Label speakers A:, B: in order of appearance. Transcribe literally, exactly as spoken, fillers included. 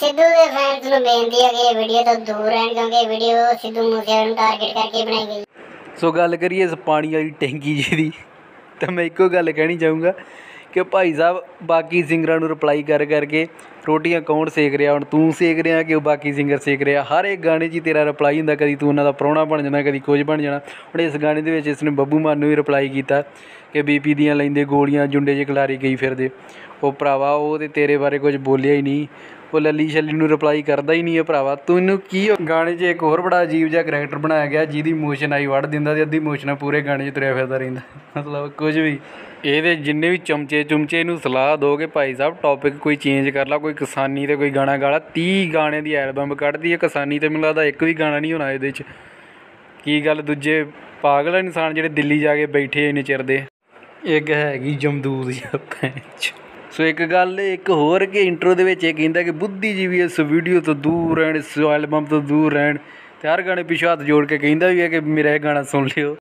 A: ਸਿੱਧੂ ਦੇ ਫੈਨਸ ਨੂੰ ਬੇਨਤੀ ਹੈ ਕਿ ਇਹ ਵੀਡੀਓ ਤੋਂ ਦੂਰ ਰਹਿਣ, ਕਿਉਂਕਿ ਇਹ ਵੀਡੀਓ ਸਿੱਧੂ ਮੂਸੇਵਾਲੇ ਨੂੰ ਟਾਰਗੇਟ ਕਰਕੇ ਬਣਾਈ ਗਈ।
B: ਸੋ ਗੱਲ ਕਰੀਏ ਇਸ ਪਾਣੀ ਵਾਲੀ ਟੈਂਕੀ ਜੀ ਦੀ, ਤਾਂ ਮੈਂ ਇੱਕੋ ਗੱਲ ਕਹਿਣੀ ਚਾਹੂੰਗਾ ਕਿ ਭਾਈ ਸਾਹਿਬ ਬਾਕੀ ਸਿੰਗਰਾਂ ਨੂੰ ਰਿਪਲਾਈ ਕਰ ਕਰਕੇ ਰੋਟੀਆਂ ਕੌਣ ਸੇਕ ਰਿਹਾ, ਹੁਣ ਤੂੰ ਸੇਕ ਰਿਹਾ ਕਿ ਉਹ ਬਾਕੀ ਸਿੰਗਰ ਸੇਕ ਰਿਹਾ। ਹਰ ਇੱਕ ਗਾਣੇ 'ਚ ਹੀ ਤੇਰਾ ਰਿਪਲਾਈ ਹੁੰਦਾ, ਕਦੀ ਤੂੰ ਉਹਨਾਂ ਦਾ ਪ੍ਰਾਹੁਣਾ ਬਣ ਜਾਣਾ, ਕਦੀ ਕੁਝ ਬਣ ਜਾਣਾ। ਹੁਣ ਇਸ ਗਾਣੇ ਦੇ ਵਿੱਚ ਇਸਨੇ ਬੱਬੂ ਮਾਨ ਨੂੰ ਵੀ ਰਿਪਲਾਈ ਕੀਤਾ ਕਿ ਬੀ ਪੀ ਦੀਆਂ ਲੈਂਦੇ ਗੋਲੀਆਂ ਜੁੰਡੇ 'ਚ ਖਿਲਾਰੀ ਗਈ ਫਿਰਦੇ। ਉਹ ਭਰਾਵਾ ਉਹ ਤਾਂ ਤੇਰੇ ਬਾਰੇ ਕੁਝ ਬੋਲਿਆ ਹੀ ਨਹੀਂ, ਉਹ ਲੱਲੀ ਛੱਲੀ ਨੂੰ ਰਿਪਲਾਈ ਕਰਦਾ ਹੀ ਨਹੀਂ ਹੈ ਭਰਾਵਾ। ਤੈਨੂੰ ਕੀ ਗਾਣੇ 'ਚ ਇੱਕ ਹੋਰ ਬੜਾ ਅਜੀਬ ਜਿਹਾ ਕਰੈਕਟਰ ਬਣਾਇਆ ਗਿਆ ਜਿਹਦੀ ਇਮੋਸ਼ਨ ਆਈ ਵੱਢ ਦਿੰਦਾ ਅਤੇ ਅੱਧੀ ਇਮੋਸ਼ਨਾਂ ਪੂਰੇ ਗਾਣੇ 'ਚ ਤੁਰਿਆ ਫਿਰਦਾ ਰਹਿੰਦਾ। ਮਤਲਬ ਕੁਝ ਵੀ ਇਹਦੇ ਜਿੰਨੇ ਵੀ ਚਮਚੇ ਚੁਮਚੇ ਇਹਨੂੰ ਸਲਾਹ ਦਿਓ ਕਿ ਭਾਈ ਸਾਹਿਬ ਟੋਪਿਕ ਕੋਈ ਚੇਂਜ ਕਰ ਲਾ, ਕੋਈ ਕਿਸਾਨੀ 'ਤੇ ਕੋਈ ਗਾਣਾ ਗਾ ਲਾ। ਤੀਹ ਗਾਣੇ ਦੀ ਐਲਬਮ ਕੱਢਦੀ ਹੈ, ਕਿਸਾਨੀ 'ਤੇ ਮੈਨੂੰ ਲੱਗਦਾ ਇੱਕ ਵੀ ਗਾਣਾ ਨਹੀਂ ਹੋਣਾ ਇਹਦੇ 'ਚ। ਕੀ ਗੱਲ ਦੂਜੇ ਪਾਗਲ ਇਨਸਾਨ ਜਿਹੜੇ ਦਿੱਲੀ ਜਾ ਕੇ ਬੈਠੇ ਇੰਨੇ ਚਿਰ ਦੇ। ਇੱਕ ਹੈਗੀ ਜਮਦੂਦ ਜਿਹਾ ਪੈਂਚ। ਸੋ ਇੱਕ ਗੱਲ ਇੱਕ ਹੋਰ ਕਿ ਇੰਟਰੋ ਦੇ ਵਿੱਚ ਇਹ ਕਹਿੰਦਾ ਕਿ ਬੁੱਧੀਜੀਵੀ ਇਸ ਵੀਡੀਓ ਤੋਂ ਦੂਰ ਰਹਿਣ, ਇਸ ਐਲਬਮ ਤੋਂ ਦੂਰ ਰਹਿਣ, ਅਤੇ ਹਰ ਗਾਣੇ ਪਿੱਛੋਂ ਹੱਥ ਜੋੜ ਕੇ ਕਹਿੰਦਾ ਵੀ ਹੈ ਕਿ ਮੇਰਾ ਇਹ ਗਾਣਾ ਸੁਣ ਲਿਓ।